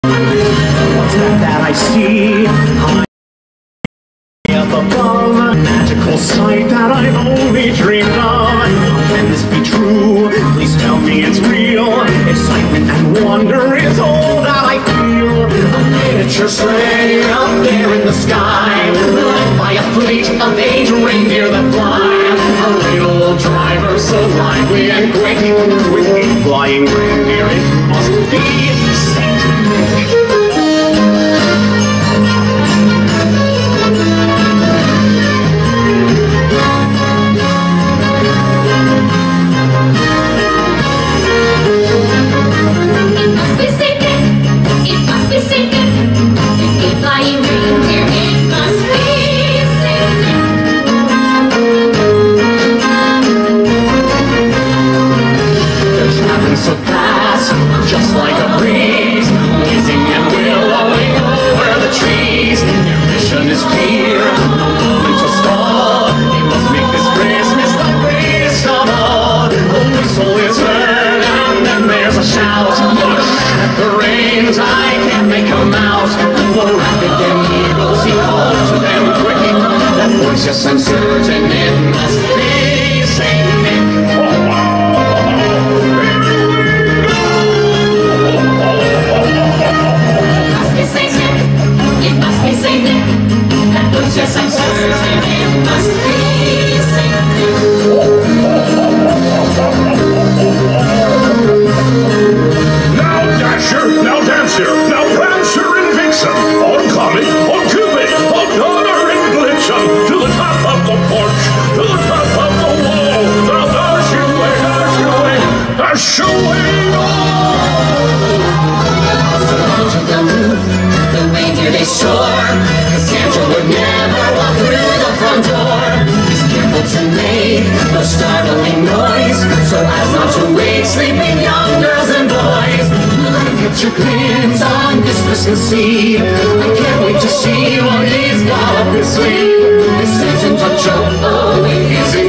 What's that I see high up above? A magical sight that I've only dreamed of. Can this be true? Please tell me it's real. Excitement and wonder is all that I feel. A miniature sleigh up there in the sky, led by a fleet of 8 reindeer that fly. A little driver so lively and quick, with 8 flying reindeer, it must be Saint Nick. So fast, just like a breeze, whizzing and willowing over the trees. Their mission is clear, no moment to stall. They must make this Christmas the greatest of all. A whistle is heard and then there's a shout. At the reins, I can't make them out. More rapid than eagles, he calls to them quick. That voice, yes, I'm certain it must be Saint Nick. Yes, I'm certain it must be Saint Nick. Now Dasher, now Dancer, now Prancer and Vixen, on Comet, on Cupid, on Donner and Blitzen, to the top of the porch, to the top of the wall. Now dash away, dash away, dash away, So onto the roof, the reindeer they soar. Santa would never walk through the front door. He's careful to make no startling noise, so as not to wake sleeping young girls and boys. Let him catch your glimpse on this Christmas Eve. I can't wait to see what he's got up his sleeve. This isn't a joke, oh, it isn't.